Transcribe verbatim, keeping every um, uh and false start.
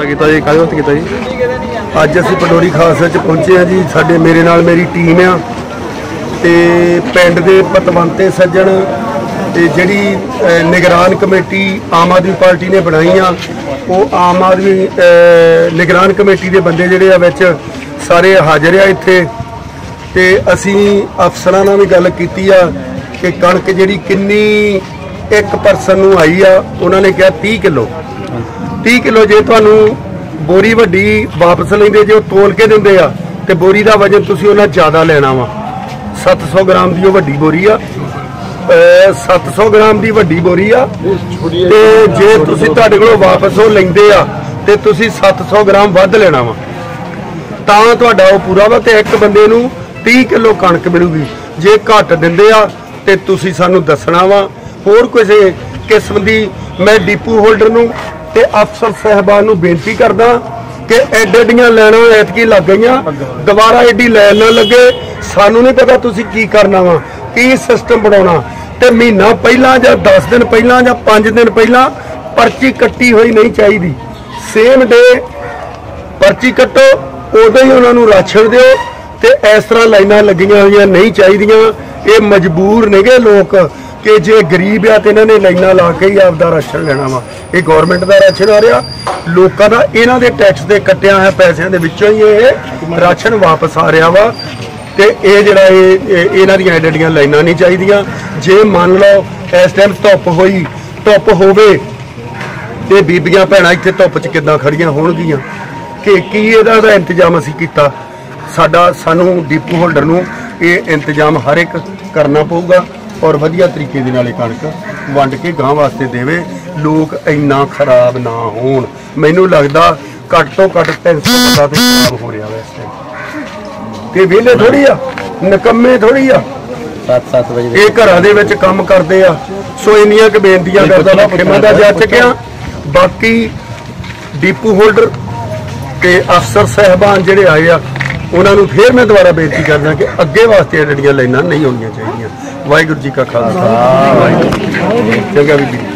दौरा किया जी, काहदे वास्ते किया जी? अज असीं पंडोरी खास विच पहुंचे हैं जी। साडे मेरे नाल मेरी टीम आ ते पिंड दे पतवंते सज्जण ते जिहड़ी निगरान कमेटी आम आदमी पार्टी ने बनाई आ, वो आम आदमी निगरान कमेटी के बंदे जिहड़े आ विच सारे हाजिर आ इत्थे। ते असीं अफसरां नाल भी गल कीती आ कि कणक जिहड़ी किन्नी एक परसन नूं आई आ, उन्होंने कहा तीह किलो तीह किलो जे तुहानूं बोरी वड्डी वापस लेंदे जे तोल के दिंदे आ ते बोरी का वजन तुसीं उन्हां ज़्यादा लैना वा। सत्त सौ ग्राम की वड्डी बोरी आ, सत्त सौ ग्राम की वड्डी बोरी आ ते जे तुसीं तुहाडे कोलों वापस वो लैंदे आ ते तुसीं सत्त सौ ग्राम वध लेना वा, तां तुहाडा वो पूरा वा ते एक बंदे नूं तीह किलो कणक मिलूगी। जे घट दिंदे आ ते तुसीं सानूं दसना वा। होर किसी किस्म की मैं डिपू होल्डर नूं ते अफसर साहबान नूं बेनती करदा कि एड एडियां लैना ऐतकी लग गई, दोबारा एडी लैन ना लगे। सानू नहीं पता तुसीं की करना वा, की सिस्टम बनाना, ते महीना पहला जां दस दिन पहला जां पांच दिन पहला पर्ची कट्टी हुई नहीं चाहिए। सेम डे पर्ची कट्टो, उदों ही उन्होंने राशन दिओ ते इस तरह लाइनां लगियां हुई नहीं चाहिए। ये मजबूर ने गे लोग कि जे गरीब आ तो इन्होंने लाइनां ला के ही आपदा राशन लेना वा। ये गौरमेंट का राशन आ रहा, लोगों का इन्हों के टैक्स के कट्टिया है पैसों के विचों ही ये राशन वापस आ रहा वा। तो ये जरा इन्हां दियां एडियां लाइनां नहीं चाहिए। जे मान लो इस टाइम धुप्प होई धुप्प होवे ते बीबियां भैणां इत्थे धुप्प च किद्दां खड़ियां होणगियां कि की इहदा इंतजाम असीं कीता। साडा सानू डिपू होल्डर नूं ये इंतजाम हर एक करना पऊगा और वधिया तरीके दे नाल कणक वंड के गांव वास्ते देवे, लोग इन्ना खराब ना होण। मैनूं लगदा घट तो घट तीन सौ पता ते खराब हो रहा वैसे ते वेले थोड़ी आ, निकम्मे थोड़ी आ। सात सात बजे ये घरां दे विच काम करदे आ। सो इन्नियां क बेनतियां करदा मैं खिमा दा जा चुकिया। बाकी डिपू होल्डर ते अफसर साहबान जिहड़े आए आ उन्होंने फिर मैं दोबारा बेनती करना कि अगे वास्ते एडियां लाइनां नहीं होनी चाहिए। वाहिगुरू जी का खालसा, वाहिगुरू चंगा भी।